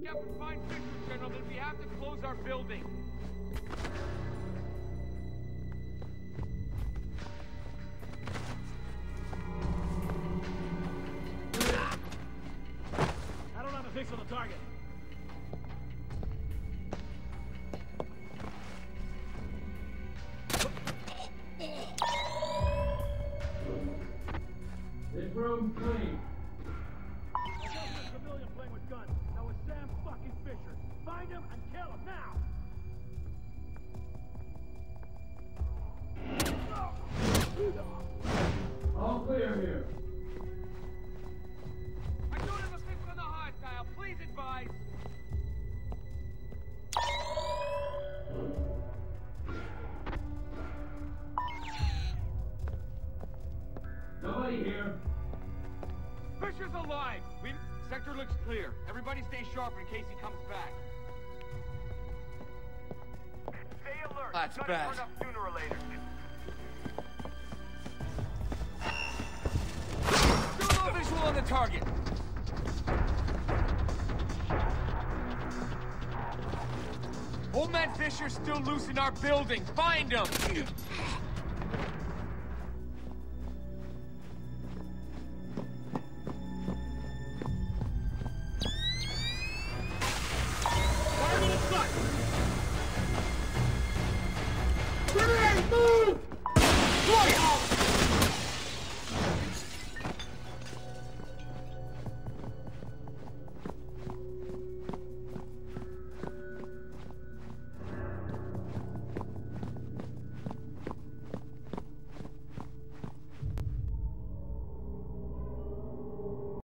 Get up and find Fisher, General, then we have to close our building. I don't have a fix on the target. This room's clean. I got a civilian playing with guns. That was Sam fucking Fisher. Find him and kill him now! All clear here. I don't have a fix on the hostile. Please advise. Nobody here. Fisher's alive. Sector looks clear. Everybody stay sharp in case he comes back. Stay alert. That's It's bad. gonna turn up sooner or later. Still no visual on the target. Old man Fisher's still loose in our building. Find him.